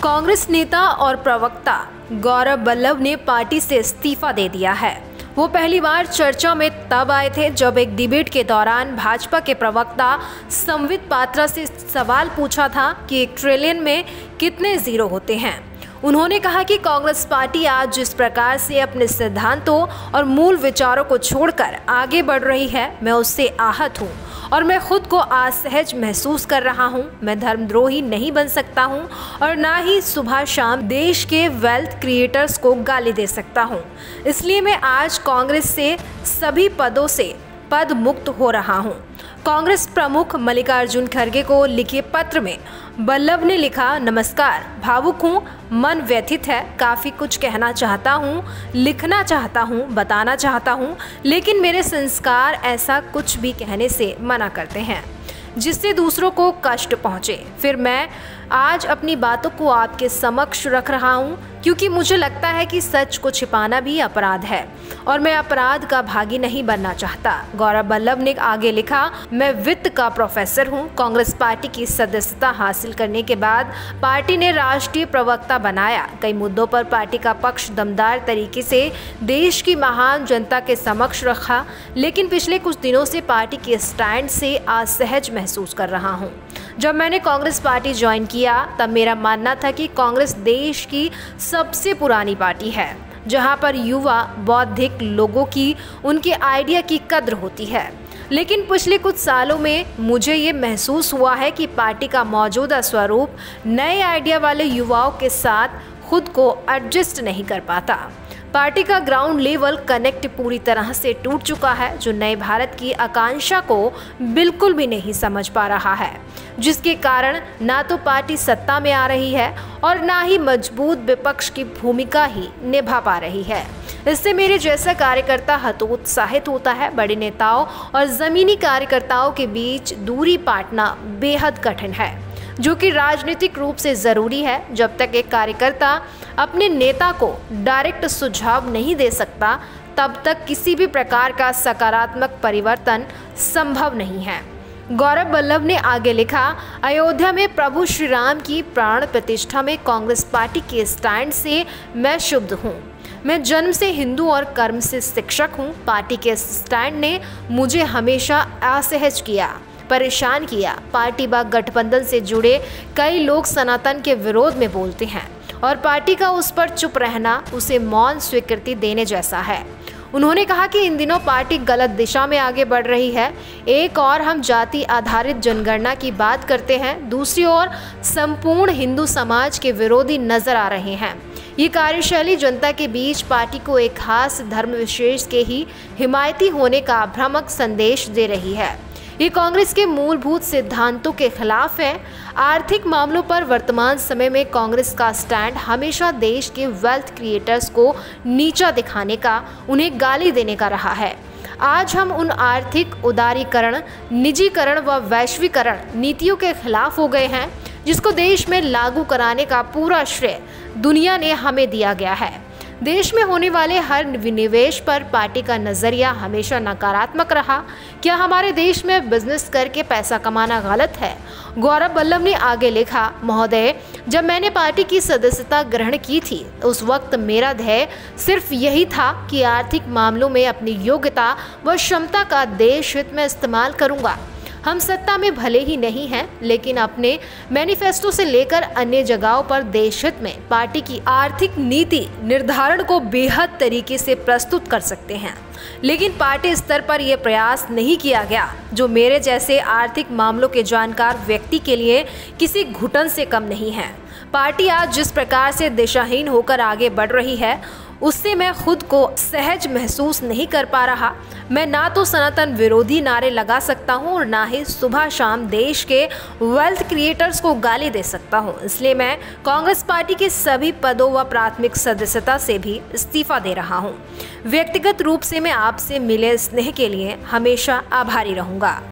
कांग्रेस नेता और प्रवक्ता गौरव वल्लभ ने पार्टी से इस्तीफा दे दिया है। वो पहली बार चर्चा में तब आए थे जब एक डिबेट के दौरान भाजपा के प्रवक्ता संबित पात्रा से सवाल पूछा था कि 1 ट्रिलियन में कितने जीरो होते हैं। उन्होंने कहा कि कांग्रेस पार्टी आज जिस प्रकार से अपने सिद्धांतों और मूल विचारों को छोड़कर आगे बढ़ रही है, मैं उससे आहत हूँ और मैं खुद को असहज महसूस कर रहा हूँ। मैं धर्मद्रोही नहीं बन सकता हूँ और ना ही सुबह शाम देश के वेल्थ क्रिएटर्स को गाली दे सकता हूँ। इसलिए मैं आज कांग्रेस से सभी पदों से पद मुक्त हो रहा हूँ। कांग्रेस प्रमुख मल्लिकार्जुन खड़गे को लिखे पत्र में वल्लभ ने लिखा, नमस्कार, भावुक हूँ, मन व्यथित है, काफ़ी कुछ कहना चाहता हूँ, लिखना चाहता हूँ, बताना चाहता हूँ, लेकिन मेरे संस्कार ऐसा कुछ भी कहने से मना करते हैं जिससे दूसरों को कष्ट पहुँचे। फिर मैं आज अपनी बातों को आपके समक्ष रख रहा हूँ क्योंकि मुझे लगता है कि सच को छिपाना भी अपराध है और मैं अपराध का भागी नहीं बनना चाहता। गौरव वल्लभ ने आगे लिखा, मैं वित्त का प्रोफेसर हूँ। कांग्रेस पार्टी की सदस्यता हासिल करने के बाद पार्टी ने राष्ट्रीय प्रवक्ता बनाया। कई मुद्दों पर पार्टी का पक्ष दमदार तरीके से देश की महान जनता के समक्ष रखा, लेकिन पिछले कुछ दिनों से पार्टी के स्टैंड से असहज महसूस कर रहा हूँ। जब मैंने कांग्रेस पार्टी ज्वाइन किया तब मेरा मानना था कि कांग्रेस देश की सबसे पुरानी पार्टी है जहां पर युवा बौद्धिक लोगों की उनके आइडिया की कद्र होती है। लेकिन पिछले कुछ सालों में मुझे ये महसूस हुआ है कि पार्टी का मौजूदा स्वरूप नए आइडिया वाले युवाओं के साथ खुद को एडजस्ट नहीं कर पाता। पार्टी का ग्राउंड लेवल कनेक्ट पूरी तरह से टूट चुका है, जो नए भारत की आकांक्षा को बिल्कुल भी नहीं समझ पा रहा है, जिसके कारण ना तो पार्टी सत्ता में आ रही है और ना ही मजबूत विपक्ष की भूमिका ही निभा पा रही है। इससे मेरे जैसा कार्यकर्ता हतोत्साहित होता है। बड़े नेताओं और जमीनी कार्यकर्ताओं के बीच दूरी पाटना बेहद कठिन है, जो कि राजनीतिक रूप से ज़रूरी है। जब तक एक कार्यकर्ता अपने नेता को डायरेक्ट सुझाव नहीं दे सकता, तब तक किसी भी प्रकार का सकारात्मक परिवर्तन संभव नहीं है। गौरव वल्लभ ने आगे लिखा, अयोध्या में प्रभु श्री राम की प्राण प्रतिष्ठा में कांग्रेस पार्टी के स्टैंड से मैं शुद्ध हूँ। मैं जन्म से हिंदू और कर्म से शिक्षक हूँ। पार्टी के स्टैंड ने मुझे हमेशा असहज किया, परेशान किया। पार्टी व गठबंधन से जुड़े कई लोग सनातन के विरोध में बोलते हैं और पार्टी का उस पर चुप रहना उसे मौन स्वीकृति देने जैसा है। उन्होंने कहा कि इन दिनों पार्टी गलत दिशा में आगे बढ़ रही है। एक और हम जाति आधारित जनगणना की बात करते हैं, दूसरी ओर संपूर्ण हिंदू समाज के विरोधी नजर आ रहे हैं। ये कार्यशैली जनता के बीच पार्टी को एक खास धर्म विशेष के ही हिमायती होने का भ्रामक संदेश दे रही है। ये कांग्रेस के मूलभूत सिद्धांतों के खिलाफ है। आर्थिक मामलों पर वर्तमान समय में कांग्रेस का स्टैंड हमेशा देश के वेल्थ क्रिएटर्स को नीचा दिखाने का, उन्हें गाली देने का रहा है। आज हम उन आर्थिक उदारीकरण, निजीकरण व वैश्वीकरण नीतियों के खिलाफ हो गए हैं जिसको देश में लागू कराने का पूरा श्रेय दुनिया ने हमें दिया गया है। देश में होने वाले हर विनिवेश पर पार्टी का नजरिया हमेशा नकारात्मक रहा। क्या हमारे देश में बिजनेस करके पैसा कमाना गलत है? गौरव वल्लभ ने आगे लिखा, महोदय, जब मैंने पार्टी की सदस्यता ग्रहण की थी उस वक्त मेरा ध्येय सिर्फ यही था कि आर्थिक मामलों में अपनी योग्यता व क्षमता का देश हित में इस्तेमाल करूंगा। हम सत्ता में भले ही नहीं हैं, लेकिन अपने मैनिफेस्टो से लेकर अन्य जगहों पर देश हित में पार्टी की आर्थिक नीति निर्धारण को बेहद तरीके से प्रस्तुत कर सकते हैं। लेकिन पार्टी स्तर पर यह प्रयास नहीं किया गया, जो मेरे जैसे आर्थिक मामलों के जानकार व्यक्ति के लिए किसी घुटन से कम नहीं है। पार्टी आज जिस प्रकार से दिशाहीन होकर आगे बढ़ रही है, उससे मैं खुद को सहज महसूस नहीं कर पा रहा। मैं ना तो सनातन विरोधी नारे लगा सकता हूं और ना ही सुबह शाम देश के वेल्थ क्रिएटर्स को गाली दे सकता हूं। इसलिए मैं कांग्रेस पार्टी के सभी पदों व प्राथमिक सदस्यता से भी इस्तीफा दे रहा हूं। व्यक्तिगत रूप से मैं आपसे मिले स्नेह के लिए हमेशा आभारी रहूंगा।